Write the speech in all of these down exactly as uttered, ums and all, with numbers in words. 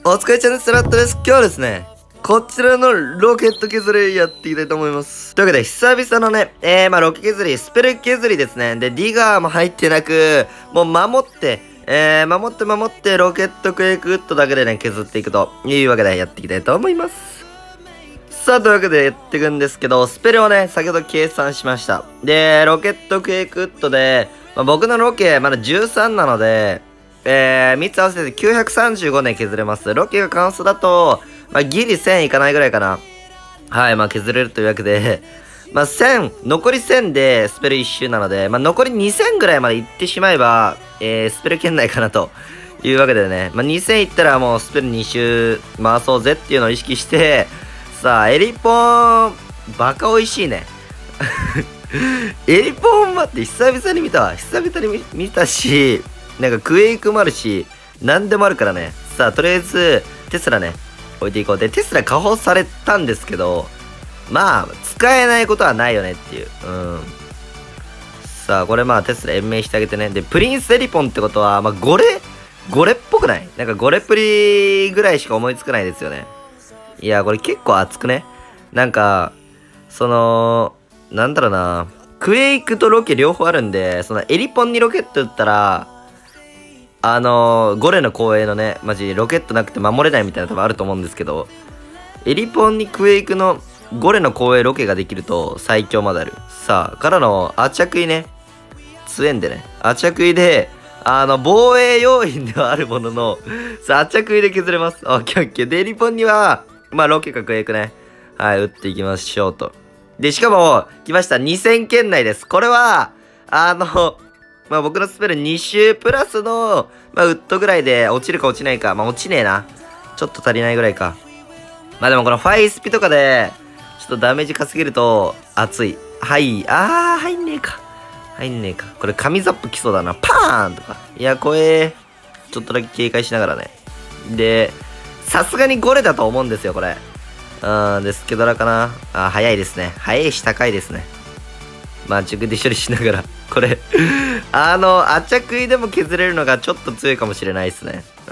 お疲れちゃんです。ラットです。今日はですね、こちらのロケット削りやっていきたいと思います。というわけで、久々のね、えー、まあ、ロケ削り、スペル削りですね。で、ディガーも入ってなく、もう守って、えー、守って守って、ロケットクエイクウッドだけでね、削っていくというわけでやっていきたいと思います。さあ、というわけでやっていくんですけど、スペルをね、先ほど計算しました。で、ロケットクエイクウッドで、まあ、僕のロケ、まだじゅうさんなので、えー、みっつ合わせてきゅうひゃくさんじゅうごねん削れます。ロケが完走だと、まあ、ギリせんいかないぐらいかな。はい、まあ、削れるというわけで、まあ、せん、残りせんでスペルいっ周なので、まあ、残りにせんぐらいまで行ってしまえば、えー、スペル圏内かなというわけでね、まあ、にせん行ったらもうスペルに周回そうぜっていうのを意識して、さあ、エリポン、バカ美味しいね。エリポン待って、久々に見たわ。久々に 見, 見たし、なんかクエイクもあるし、何でもあるからね。さあ、とりあえず、テスラね、置いていこう。で、テスラ加工されたんですけど、まあ、使えないことはないよねっていう。うん。さあ、これまあ、テスラ延命してあげてね。で、プリンスエリポンってことは、まあ、ゴレ、ゴレっぽくない？なんかゴレプリぐらいしか思いつかないですよね。いや、これ結構熱くね？なんか、その、なんだろうな。クエイクとロケ両方あるんで、そのエリポンにロケット撃ったら、あのー、ゴレの光栄のね、マジロケットなくて守れないみたいな多分あると思うんですけど、エリポンにクエイクのゴレの光栄ロケができると最強まである。さあ、からのアチャクイね、強えんでね、アチャクイで、あの、防衛要員ではあるものの、さあ、アチャクイで削れます。オッケーオッケー。で、エリポンには、まあ、ロケかクエイクね、はい、撃っていきましょうと。で、しかも、来ました。にせん圏内です。これは、あの、まあ僕のスペルに周プラスの、まあウッドぐらいで落ちるか落ちないか。まあ落ちねえな。ちょっと足りないぐらいか。まあでもこのファイスピとかで、ちょっとダメージ稼げると、熱い。はい。あー、入んねえか。入んねえか。これ紙ザップ来そうだな。パーンとか。いや、怖え。ちょっとだけ警戒しながらね。で、さすがにゴレだと思うんですよ、これ。うん、で、スケドラかな。あ、早いですね。早いし高いですね。まあ、熟で処理しながら。これ、あの、アチャクイでも削れるのがちょっと強いかもしれないですね。うん。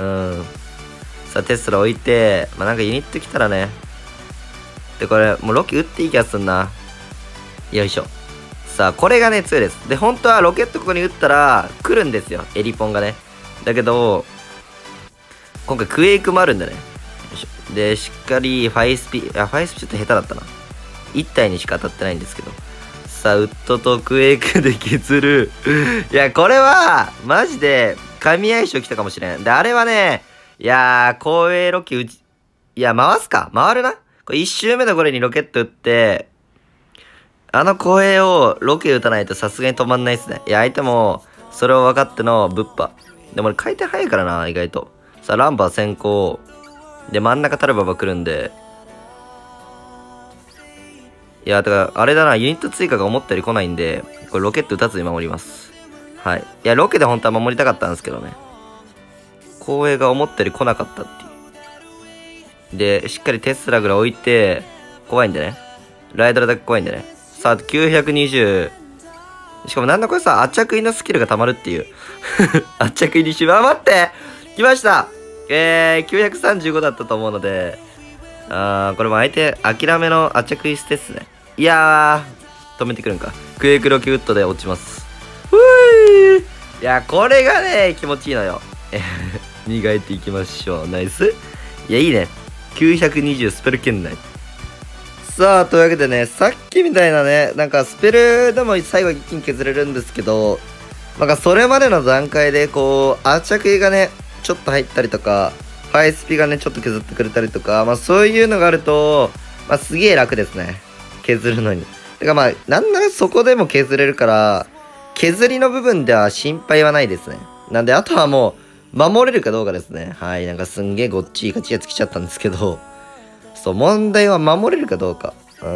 さあ、テスラ置いて、まあ、なんかユニット来たらね。で、これ、もうロケ打っていい気がすんな。よいしょ。さあ、これがね、強いです。で、本当はロケットここに打ったら、来るんですよ。エリポンがね。だけど、今回クエイクもあるんだね。よいしょ。で、しっかりファイスピ、あ、ファイスピちょっと下手だったな。いち体にしか当たってないんですけど。さあ、ウッドとクエイクで削る。いや、これは、マジで、神相性来たかもしれん。で、あれはね、いやー、光栄ロケ打ち、いや、回すか回るなこれいち周目のこれにロケット打って、あの光栄をロケ打たないとさすがに止まんないっすね。いや、相手も、それを分かってのブッパ。でも俺回転早いからな、意外と。さあ、ランバー先行。で、真ん中タルババ来るんで、いや、だから、あれだな、ユニット追加が思ったより来ないんで、これロケット撃たずに守ります。はい。いや、ロケで本当は守りたかったんですけどね。光栄が思ったより来なかったっていう。で、しっかりテスラぐらい置いて、怖いんでね。ライドラだけ怖いんでね。さあ、きゅうひゃくにじゅう。しかもなんだこれさ、アチャクイのスキルが溜まるっていう。アチャクイにし、あ、待って来ましたえー、きゅうひゃくさんじゅうごだったと思うので、あー、これも相手、諦めのアチャクイステっすね。いやー、止めてくるんか。クエイクロケウッドで落ちます。ふぅー。いや、これがね、気持ちいいのよ。磨いていきましょう。ナイス。いや、いいね。きゅうひゃくにじゅうスペル圏内。さあ、というわけでね、さっきみたいなね、なんかスペルでも最後一気に削れるんですけど、なんかそれまでの段階で、こう、アーチャクイがね、ちょっと入ったりとか、ファイスピがね、ちょっと削ってくれたりとか、まあそういうのがあると、まあすげえ楽ですね。削るのに。てかまあ、なんならそこでも削れるから、削りの部分では心配はないですね。なんで、あとはもう、守れるかどうかですね。はい、なんかすんげえごっちいガチやつ来ちゃったんですけど、そう、問題は守れるかどうか。うん。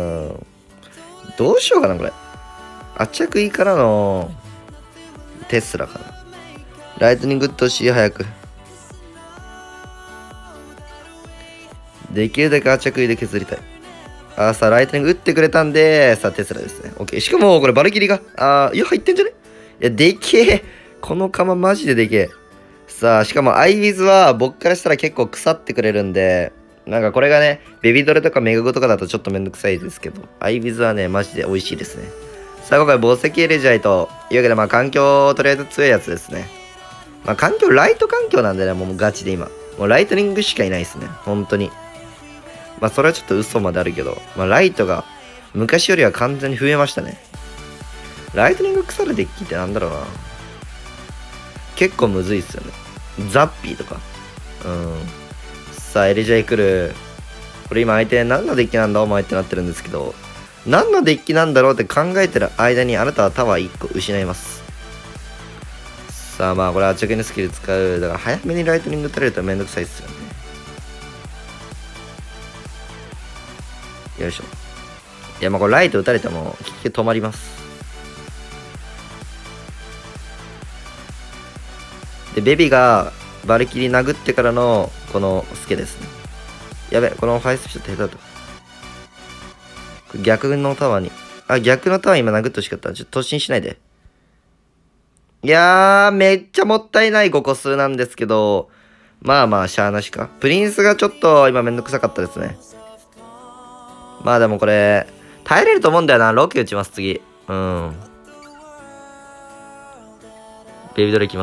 どうしようかな、これ。アチャクイからの、テスラかな。ライトニング打ってほしい、早く。できるだけアチャクイで削りたい。あーさあ、ライトニング打ってくれたんで、さあ、テスラですね。オッケー。しかも、これ、バルキリが、あー、いや、入ってんじゃねいや、でけえ。この釜マジででけえ。 さあ、しかもアイビズは僕からしたら結構腐ってくれるんで、なんかこれがね、ベビドレとかメグゴとかだとちょっとめんどくさいですけど、アイビズはね、マジで美味しいですね。さあ、今回、宝石エレジャイというわけで、まあ、環境、とりあえず強いやつですね。まあ、環境、ライト環境なんでね、もうガチで今。もうライトニングしかいないですね。本当に。まあ、それはちょっと嘘まであるけど、まあ、ライトが昔よりは完全に増えましたね。ライトニング腐るデッキってなんだろうな。結構むずいっすよね。ザッピーとか。うん。さあ、エレジャイ来る。これ今相手何のデッキなんだお前ってなってるんですけど、何のデッキなんだろうって考えてる間にあなたはタワーいっこ失います。さあまあこれは直のスキル使う。だから早めにライトニング打たれるとめんどくさいっすよね。よいしょ。いやまあこれライト打たれても結局止まります。で、ベビがバルキリ殴ってからのこのスケですね。やべ、このファイスピットって下手だと。逆のタワーに。あ、逆のタワー今殴ってほしかった。ちょっと突進しないで。いやー、めっちゃもったいないごこ数なんですけど、まあまあ、しゃーなしか。プリンスがちょっと今めんどくさかったですね。まあでもこれ、耐えれると思うんだよな。ロケ打ちます、次。うん。ベビドラ行きます。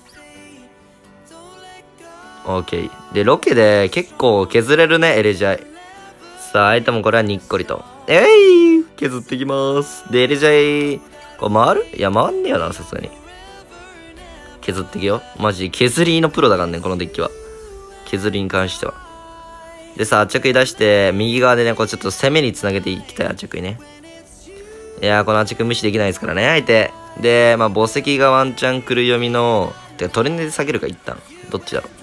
オーケー。で、ロケで結構削れるね、エレジャイ。さあ、相手もこれはにっこりと。えい、削ってきます。で、エレジャイ、これ回る？いや、回んねえよな、さすがに。削ってきよ。マジ、削りのプロだからね、このデッキは。削りに関しては。でさ、圧着出して、右側でね、こうちょっと攻めにつなげていきたい、圧着ね。いやー、この圧着無視できないですからね、相手。で、まあ、墓石がワンチャン来る読みの、てか、トレンドで下げるか、一旦。どっちだろう。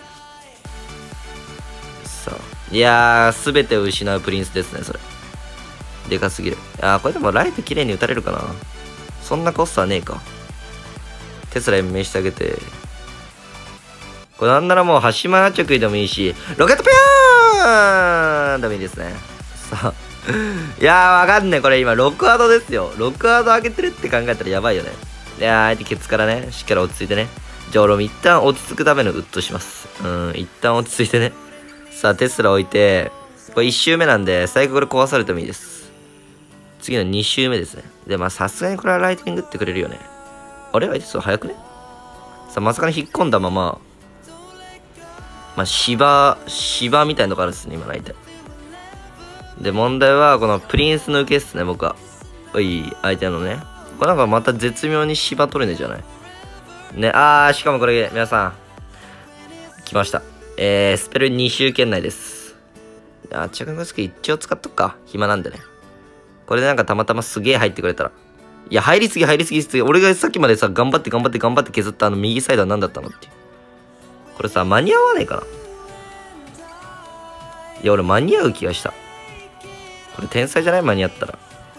さあ。いやー、すべてを失うプリンスですね、それ。でかすぎる。あー、これでもライト綺麗に打たれるかな。そんなコストはねえか。テスラ延命してあげて。これなんならもう、端前圧着でもいいし、ロケットピューンでもいいですね。さあ。いやー、わかんねえ。これ今、ロックワードですよ。ロックワード上げてるって考えたらやばいよね。いやー、相手ケツからね、しっかり落ち着いてね。じゃあ俺も一旦落ち着くためのウッドします。うん、一旦落ち着いてね。さあ、テスラ置いて、これいち周目なんで、最後これ壊されてもいいです。次のに周目ですね。で、まあさすがにこれはライトニングってくれるよね。あれ相手そう早くね。さあ、まさかに引っ込んだまま、まあ芝、芝みたいなのがあるんですね、今の相手。で、問題は、このプリンスの受けっすね、僕は。おい、相手のね。これなんかまた絶妙に芝取れねえじゃない。ね、あー、しかもこれ、皆さん、来ました。えー、スペルに周圏内です。あ、チャカンゴスキ一応使っとくか。暇なんでね。これでなんかたまたますげえ入ってくれたら。いや、入りすぎ入りすぎすぎ。俺がさっきまでさ、頑張って頑張って頑張って削ったあの右サイドは何だったのっていう。これさ、間に合わねえかな。いや、俺間に合う気がした。これ天才じゃない？間に合ったら。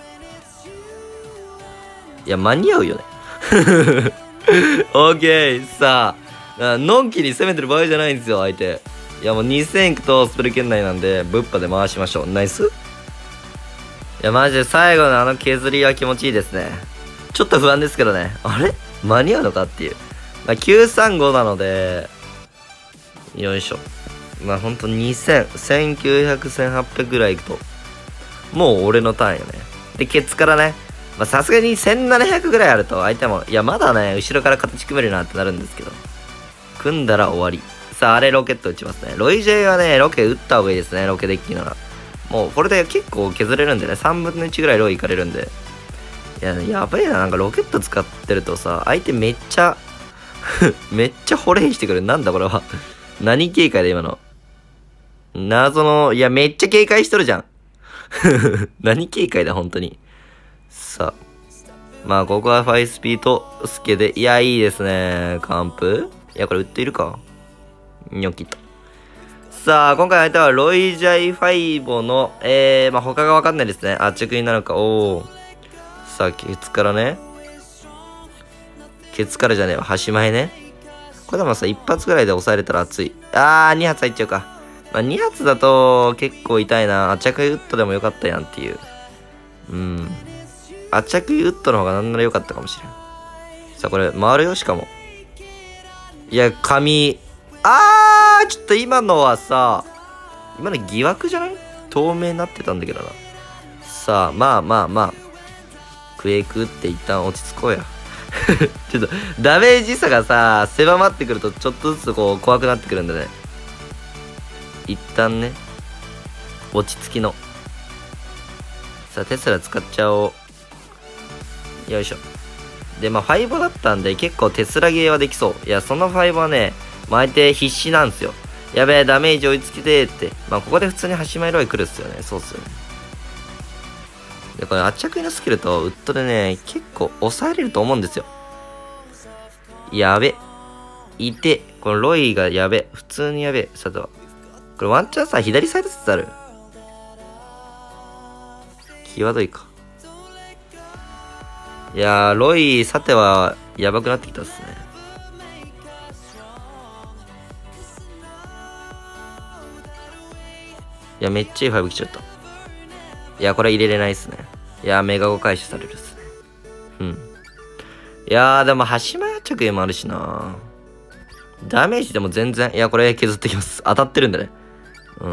いや、間に合うよね。オーケー。さあ、のんきに攻めてる場合じゃないんですよ、相手。いや、もうにせんいくとスペル圏内なんで、ぶっぱで回しましょう。ナイス。いや、マジで最後のあの削りは気持ちいいですね。ちょっと不安ですけどね。あれ間に合うのかっていう。まあ、きゅうさんごなので、よいしょ。まあ、ほんとにせん、せんきゅうひゃく、せんはっぴゃくぐらいいくと、もう俺のターンよね。で、ケツからね、まあ、さすがにせんななひゃくぐらいあると、相手も、いや、まだね、後ろから形組めるなってなるんですけど、組んだら終わり。さあ、あれロケット打ちますね。ロイジェイはね、ロケ打った方がいいですね、ロケデッキなら。もう、これで結構削れるんでね、さんぶんのいちぐらいロイいかれるんで。いや、やばいな、なんかロケット使ってるとさ、相手めっちゃ、めっちゃホレイしてくる。なんだこれは。何警戒だ、今の。謎の、いや、めっちゃ警戒しとるじゃん。何警戒だ、本当に。さあ。まあ、ここはファイスピーとスケで、いや、いいですね。完封いや、これ売っているか。ニョキと。さあ、今回相手はロイジャイファイボの、えー、まあ、他がわかんないですね。圧着になるか。おー。さあ、ケツからね。ケツからじゃねえわ。端前ね。これでもさ、一発ぐらいで抑えれたら熱い。あー、二発入っちゃうか。まあ、に発だと結構痛いな。圧着ウッドでもよかったやんっていう。うん。圧着ウッドの方がなんならよかったかもしれん。さあ、これ回るよ、しかも。 いや、髪。あー、ちょっと今のはさ、今の疑惑じゃない？透明になってたんだけどな。さあ、まあまあまあ。クエイクって一旦落ち着こうや。ちょっと、ダメージ差がさ、狭まってくるとちょっとずつこう怖くなってくるんだね。一旦ね、落ち着きの。さあ、テスラ使っちゃおう。よいしょ。で、まあ、ファイブだったんで、結構テスラゲーはできそう。いや、そのファイブはね、相手必死なんですよ。やべえ、ダメージ追いつけてって。まあ、ここで普通に端前ロイ来るっすよね。そうっすよね。で、これ、圧着のスキルとウッドでね、結構抑えれると思うんですよ。やべ。いて。このロイがやべ。普通にやべ。さては。これワンチャンさ、左サイド説ある？際どいか。いやー、ロイ、さては、やばくなってきたっすね。いや、めっちゃいいファイブ来ちゃった。いや、これ入れれないっすね。いやー、メガゴ回収されるっすね。うん。いやー、でも、端前着もあるしな。ダメージでも全然、いや、これ削ってきます。当たってるんだね。うん。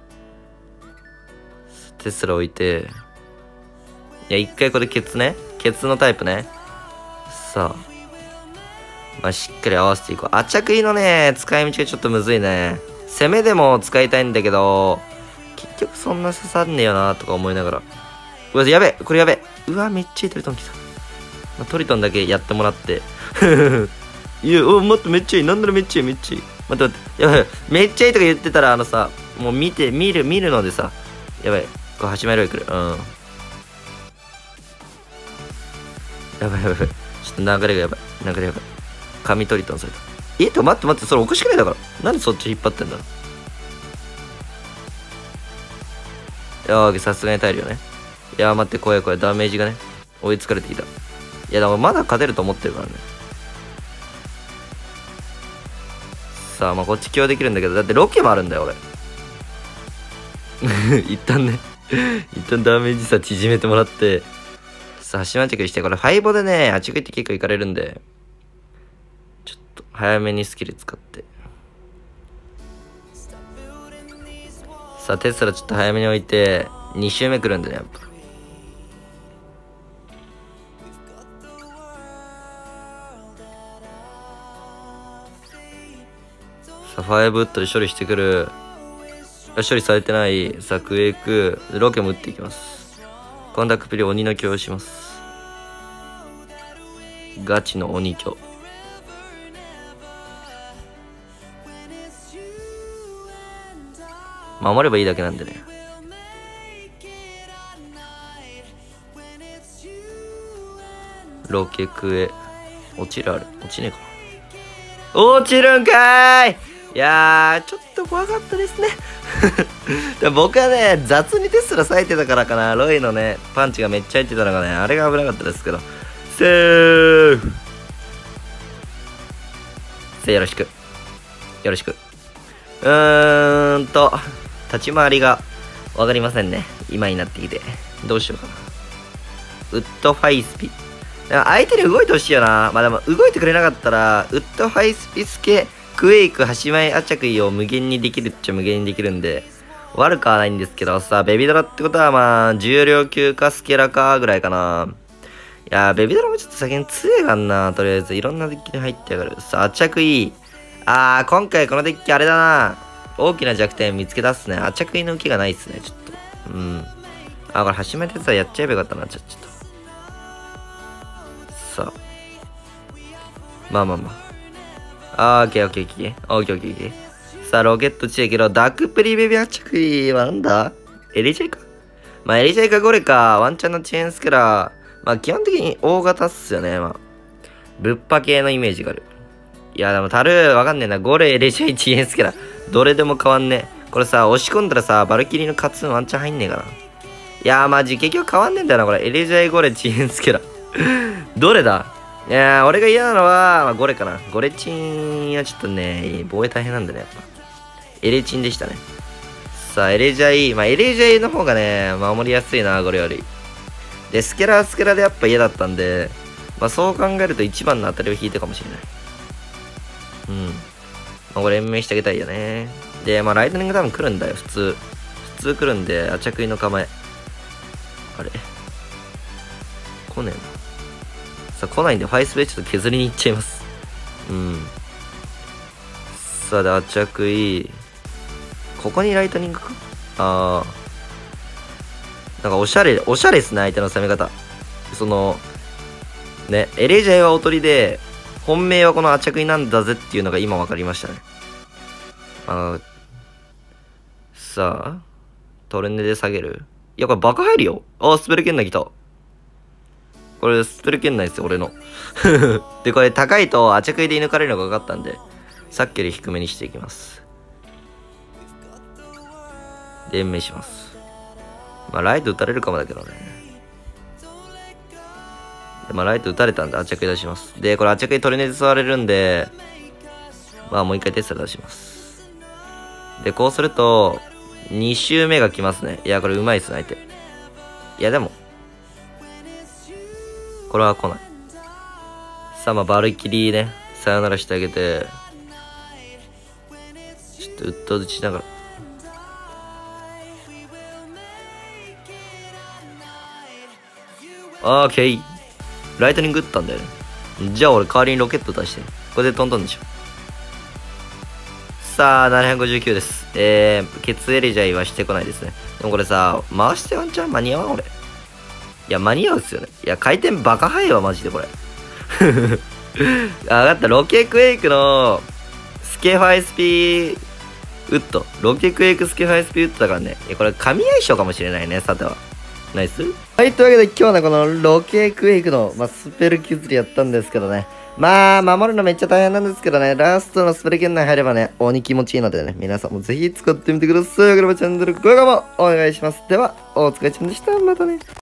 テスラ置いて、いや、一回これケツね。ケツのタイプね。さあ。まあ、しっかり合わせていこう。圧着衣のね、使い道がちょっとむずいね。攻めでも使いたいんだけど、結局そんな刺さんねえよなとか思いながら。うわ、やべこれやべうわ、めっちゃいいトリトン来た。まあ、トリトンだけやってもらって。いや、お、待って、めっちゃいい。なんならめっちゃいい、めっちゃいい。待って待って。やばい。めっちゃいいとか言ってたら、あのさ、もう見て、見る、見るのでさ、やばい。これ、端前ロイ来る。うん。やばいやばいやばい。ちょっと流れがやばい。流れやばい。紙トリトンされた。えっと、待って待って、それおかしくないだから。なんでそっち引っ張ってんだろう。いやー、さすがに耐えるよね。いやー、待って、怖い怖い。ダメージがね、追いつかれてきた。いや、だからまだ勝てると思ってるからね。さあ、まあ、こっち起用できるんだけど、だってロケもあるんだよ、俺。一旦ね、一旦ダメージ差縮めてもらって、さあ、端待ちして、これ、ファイボでね、あっち行って結構いかれるんで、ちょっと、早めにスキル使って。さあ、テスラちょっと早めに置いて、に周目来るんでね、やっぱ。さあ、ファイブウッドで処理してくる。処理されてない。さあ、クエイク。ロケも打っていきます。コンダクプリ鬼の強をします。ガチの鬼強。守ればいいだけなんでね。ロケクエ。落ちるある。落ちねえかな。落ちるんかーい。いやー、ちょっと怖かったですね。僕はね、雑にテスラ割いてたからかな。ロイのね、パンチがめっちゃ入ってたのがね、あれが危なかったですけど。セーフせよろしく。よろしく。うーんと、立ち回りがわかりませんね。今になってきて。どうしようかな。ウッドファイスピ。相手に動いてほしいよな。まあでも動いてくれなかったら、ウッドファイスピスケ、クエイク、端前アチャクイを無限にできるっちゃ無限にできるんで、悪くはないんですけどさ、ベビドラってことはまあ、重量級かスケラかぐらいかな。いやー、ベビドラもちょっと先に強いがんな。とりあえず、いろんなデッキに入ってやがる。さあ、アチャクイ。あー、今回このデッキあれだな。大きな弱点見つけ出すね。アチャクイの受けがないっすね、ちょっと。うん。あ、これ端前でさ、やっちゃえばよかったな、ちょ、ちょっと。さあ。まあまあまあ。あー、オッケーオッケーオッケー。オッケーオッケーオッケー。さあ、ロケットチェけど、ダークプリベビアチャクイはなんだエリジェイかまあ、エリジェイかゴレか、ワンチャンのチェーンスケラー。まあ、基本的に大型っすよね。まあ、物販系のイメージがある。いや、でも、タル、わかんねえな。ゴレ、エリジェイ、チェーンスケラー。どれでも変わんねえ。これさ、押し込んだらさ、バルキリーのカツンワンチャン入んねえかな。いやー、マジ、結局変わんねえんだよな、これ。エリジェイ、ゴレ、チェーンスケラー。どれだいやー、俺が嫌なのは、まあ、ゴレかな。ゴレチンはちょっとね、防衛大変なんだね、やっぱ。エレチンでしたね。さあ、エレジャイ、まあ、エレジャイの方がね、守りやすいな、ゴレより。で、スケラースケラーでやっぱ嫌だったんで、まあ、そう考えると一番の当たりを引いたかもしれない。 うん。まあ、これ延命してあげたいよね。で、まあ、ライトニング多分来るんだよ、普通。普通来るんで、あちゃくいの構え。あれ来ねえな。さあ、来ないんで、ファイスペちょっと削りに行っちゃいます。うん。さあ、で、あちゃくい。ここにライトニングかああ。なんか、おしゃれ、おしゃれっすね、相手の攻め方。その、ね、エレジャイはおとりで、本命はこのあちゃくいなんだぜっていうのが今分かりましたね。あさあ、トルネで下げるいや、これバカ入るよ。あ、スペル圏内来た。これスペル圏内ですよ、俺の。で、これ高いとあちゃくいで射抜かれるのが分かったんで、さっきより低めにしていきます。で、延命します。まあ、ライト撃たれるかもだけどね。でまあ、ライト撃たれたんで、あちゃくい出します。で、これあちゃくいトルネで座れるんで、まあ、もう一回テスラ出します。で、こうすると、に周目が来ますね。いや、これうまいっすね、相手。いや、でも、これは来ない。さあ、まあ、バルキリーね、さよならしてあげて、ちょっと、うっと打ちながら。オーケー。ライトニング打ったんだよね。じゃあ、俺、代わりにロケット出して。これでトントンでしょ。さあ、ななひゃくごじゅうきゅうです。えー、ケツエレジャイはしてこないですね。でもこれさ、回してワンチャン間に合わん俺。いや、間に合うっすよね。いや、回転バカ早いわ、マジでこれ。あ、わかった。ロケクエイクの、スケファイスピーウッド。ロケクエイクスケファイスピーウッドだからね。いや、これ、神相性かもしれないね、さては。ナイス。はい、というわけで今日はね、このロケクエイクの、まあ、スペル削りやったんですけどね。まあ、守るのめっちゃ大変なんですけどね、ラストのスペル圏内入ればね、鬼気持ちいいのでね、皆さんもぜひ使ってみてください。よければチャンネル、高評価もお願いします。では、お疲れちゃんでした。またね。